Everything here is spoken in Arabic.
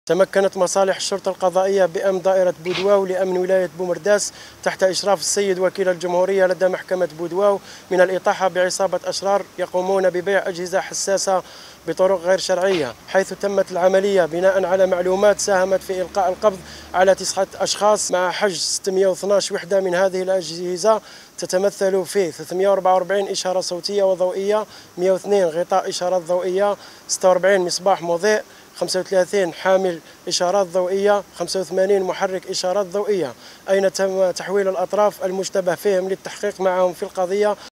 تمكنت مصالح الشرطة القضائية بأمن دائرة بودواو لأمن ولاية بومرداس تحت إشراف السيد وكيل الجمهورية لدى محكمة بودواو من الإطاحة بعصابة أشرار يقومون ببيع أجهزة حساسة بطرق غير شرعية، حيث تمت العملية بناء على معلومات ساهمت في إلقاء القبض على 9 أشخاص مع حجز 612 وحدة من هذه الأجهزة تتمثل في 344 إشارة صوتية وضوئية، 102 غطاء إشارات ضوئية، 46 مصباح مضيء، 35 حامل إشارات ضوئية، 85 محرك إشارات ضوئية، أين تم تحويل الأطراف المشتبه فيهم للتحقيق معهم في القضية.